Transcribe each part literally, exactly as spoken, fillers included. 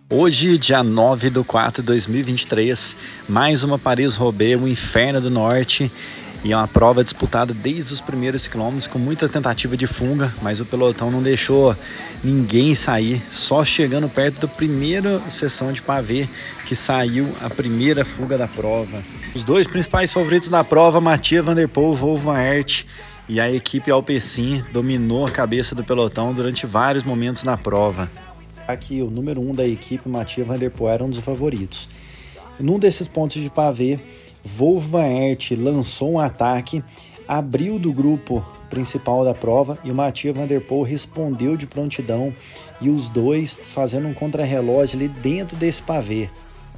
Hoje, dia nove de quatro de dois mil e vinte e três, mais uma Paris-Roubaix, o Inferno do Norte. E é uma prova disputada desde os primeiros quilômetros, com muita tentativa de fuga, mas o pelotão não deixou ninguém sair. Só chegando perto da primeira sessão de pavê que saiu a primeira fuga da prova. Os dois principais favoritos da prova, Mathieu Van Der Poel, Wout van Aert, e a equipe Alpecin dominou a cabeça do pelotão durante vários momentos na prova. Aqui o número um da equipe, Mathieu Van Der Poel, era um dos favoritos. Num desses pontos de pavê, Wout van Aert lançou um ataque, abriu do grupo principal da prova e o Mathieu Van Der Poel respondeu de prontidão, e os dois fazendo um contrarrelógio ali dentro desse pavê.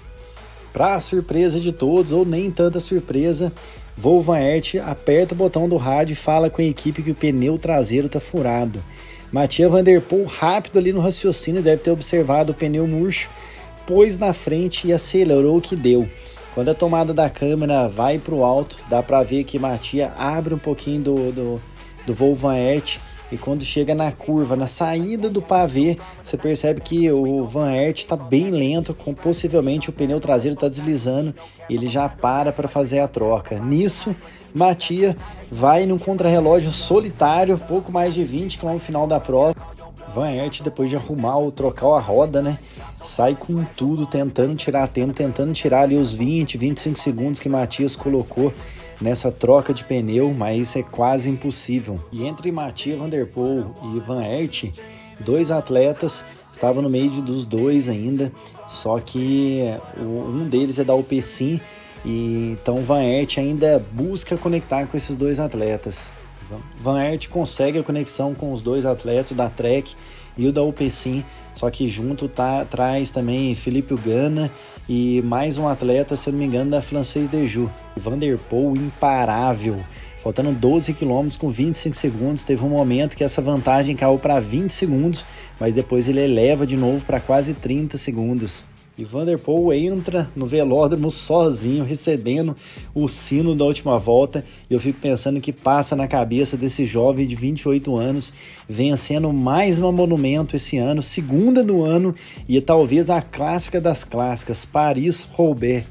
Para surpresa de todos, ou nem tanta surpresa, Wout van Aert aperta o botão do rádio e fala com a equipe que o pneu traseiro está furado. Mathieu Van Der Poel, rápido ali no raciocínio, deve ter observado o pneu murcho, pôs na frente e acelerou o que deu. Quando a tomada da câmera vai para o alto, dá para ver que Mathieu abre um pouquinho do, do, do Wout van Aert, e quando chega na curva, na saída do pavê, você percebe que o Van Aert está bem lento, com possivelmente o pneu traseiro está deslizando, ele já para para fazer a troca. Nisso, Mathieu vai num contrarrelógio solitário, pouco mais de vinte quilômetros no final da prova. Van Aert, depois de arrumar ou trocar a roda, né, sai com tudo, tentando tirar tempo, tentando tirar ali os vinte, vinte e cinco segundos que Mathieu colocou nessa troca de pneu, mas é quase impossível. E entre Mathieu Van Der Poel e Van Aert, dois atletas estavam no meio dos dois ainda, só que um deles é da Alpecin, e então Van Aert ainda busca conectar com esses dois atletas. Van Aert consegue a conexão com os dois atletas da Trek e o da Alpecin, só que junto tá, traz também Philippe Ganna e mais um atleta, se eu não me engano, da Française des Jeux. Van Der Poel imparável, faltando doze quilômetros com vinte e cinco segundos, teve um momento que essa vantagem caiu para vinte segundos, mas depois ele eleva de novo para quase trinta segundos. E Van Der Poel entra no velódromo sozinho, recebendo o sino da última volta. E eu fico pensando o que passa na cabeça desse jovem de vinte e oito anos, vencendo mais uma monumento esse ano, segunda do ano, e talvez a clássica das clássicas, Paris-Roubaix.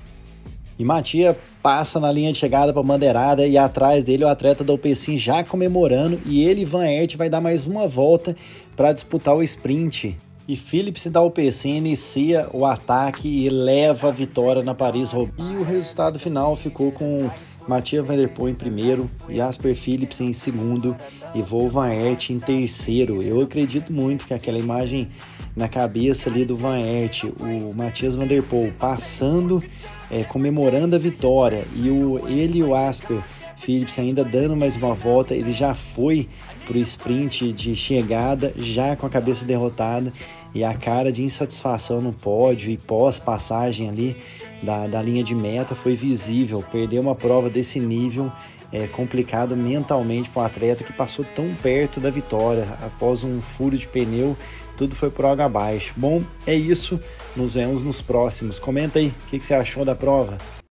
E Mathieu passa na linha de chegada para a bandeirada, e atrás dele o atleta da Alpecin já comemorando, e ele, Van Aert, vai dar mais uma volta para disputar o sprint. E Philips da Alpecin inicia o ataque e leva a vitória na Paris-Roubaix. E o resultado final ficou com Mathieu Van Der Poel em primeiro, Jasper Philips em segundo e Wout van Aert em terceiro. Eu acredito muito que aquela imagem na cabeça ali do Van Aert, o Mathieu Van Der Poel passando, é, comemorando a vitória, e o, ele e o Jasper Philips ainda dando mais uma volta, ele já foi para o sprint de chegada, já com a cabeça derrotada, e a cara de insatisfação no pódio e pós-passagem ali da, da linha de meta foi visível. Perder uma prova desse nível é complicado mentalmente para o atleta que passou tão perto da vitória. Após um furo de pneu, tudo foi por água abaixo. Bom, é isso, nos vemos nos próximos. Comenta aí o que, que você achou da prova.